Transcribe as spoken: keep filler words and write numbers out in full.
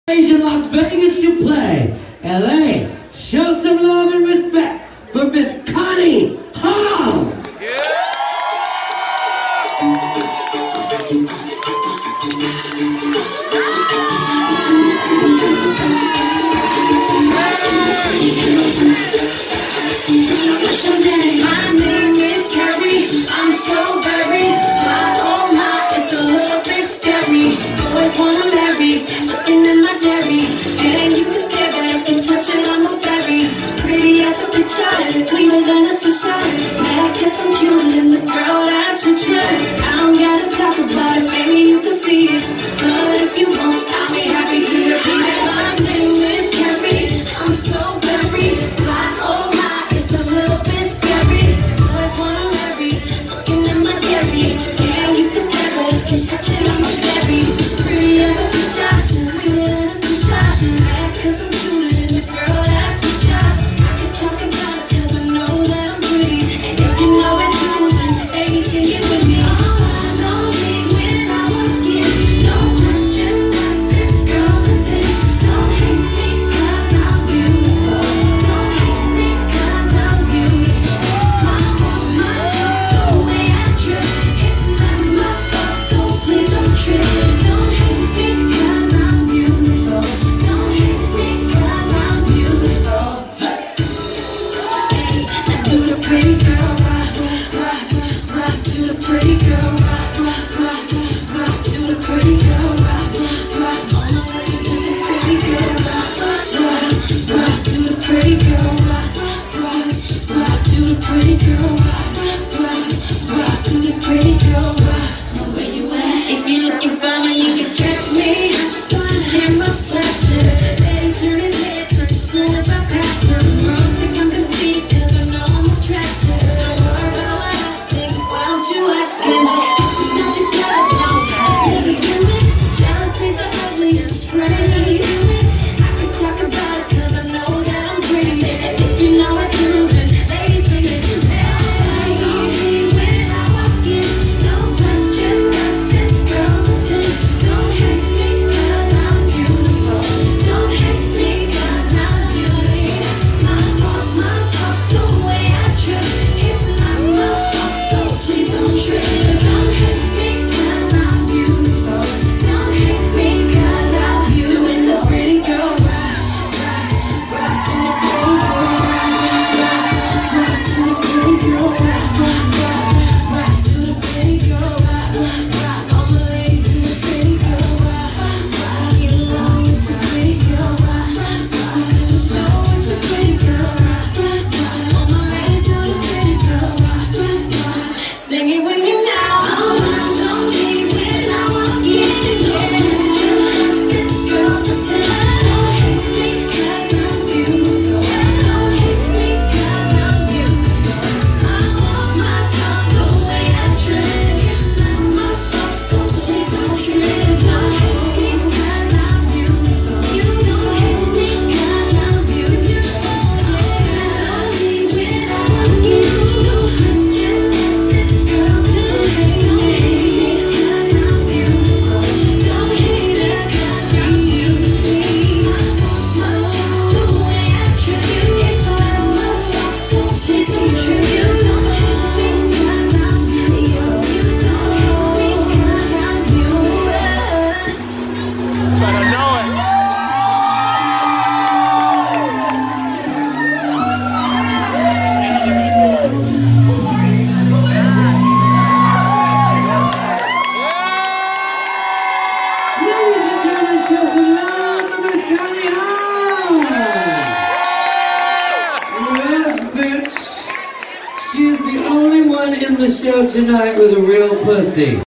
In Las Vegas to play. L A, show some love and respect for Miss Connie Hilson. My name is Keri. I'm so very fly. Oh my, it's a little bit scary. Always wanna marry, looking at my dairy. And you can stare back and touch it on my berry. Pretty as a picture, sweeter than a swisher. Mad cause I'm cuter than the girl that's richer. I don't gotta talk about it, baby, you can see it. But if you won't, I'll be happy to repeat it. My name is Keri. I'm so very fly. Oh my, it's a little bit scary. Always wanna marry, looking at my dairy. Yeah, you can stare back and touch it on my berry. Pretty as a picture, sweeter than a swisher. Mad cause I'm cuter than the girl that's richer. I can talk about it cause I know that I'm pretty. And if you know it too, then baby, sing it with me. All eyes on me when I walk in. No question that this girl's a ten. Don't hate me cause I'm beautiful. Don't hate me cause I'm beautiful. My walk, my talk, the way I dress, it's not my fault, so please don't trip. Don't hate me cause I'm beautiful. Don't hate me cause I'm beautiful. Hey, I do the pretty girl rock, rock, rock, rock. Do the pretty girl rock, rock, rock, rock. Do the pretty girl rock, rock, rock. All my ladies do the pretty girl rock, rock, rock. Do the pretty girl rock, rock, rock. Do the pretty girl rock, rock, rock. Do the pretty girl rock. Now where you at? If you're looking for me, you can catch me. Cameras flashing, Daddy turn his head just as soon as I pass him. Girls think I'm conceited cause I know I'm attractive. Don't worry about what I think, why don't you ask him? This is not together, don't baby, you me. Jealousy's the ugliest trait. I can talk about it cause I know that I'm pretty. And if you know it too, then ladies sing it. Eyes on me when I walk in. No question that this girl's a ten. Don't hate me cause I'm beautiful. Don't hate me cause I'm beautiful. My walk, my talk, the way I dress, it's not my fault, so please don't trip. Don't hate me cause I'm beautiful. Don't hate me cause I'm beautiful. Doing the pretty girl rock, rock, rock. Do the pretty girl rock, rock, rock. Do the pretty girl rock, rock, rock. All my ladies do the pretty girl rock, rock. Get along with your pretty girl rock, rock. Do the show with your pretty girl rock, rock. All my ladies do the pretty girl rock, rock. Sing it with me now. All eyes on me when I walk in. No question, this girl's a ten. Don't hate me cause I'm beautiful. Don't hate me cause I'm beautiful. My walk, my talk, the way I dress, it's not my fault, so please don't trip. Don't hate me cause I'm beautiful. You don't hate me cause I'm beautiful. All eyes on me when I walk in. No question that this girl's a ten. Don't hate me cause I'm beautiful. Don't hate her cause I'm beautiful. My walk, my talk, the way I dress, it's not my fault, so please don't trip. You don't hate me cause I'm beautiful. You don't hate me cause I'm beautiful. Better know it. Ladies and gentlemen, show some love for Miss Connie Hilson. Yes, bitch. She is the only one in the show tonight with a real pussy.